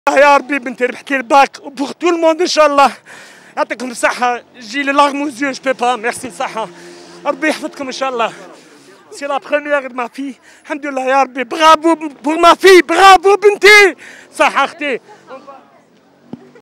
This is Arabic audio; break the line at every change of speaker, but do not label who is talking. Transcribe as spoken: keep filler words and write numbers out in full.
يا ربي بنتي ربحتي الباك وبوغ تو الموند ان شاء الله. يعطيكم الصحة. جي لي لاغم وزيو جو بي با. ميرسي صحة. ربي يحفظكم ان شاء الله. سي لا بخومييغ دو ما في. الحمد لله يا ربي. برافو بوغ ما في. برافو بنتي. صح اختي.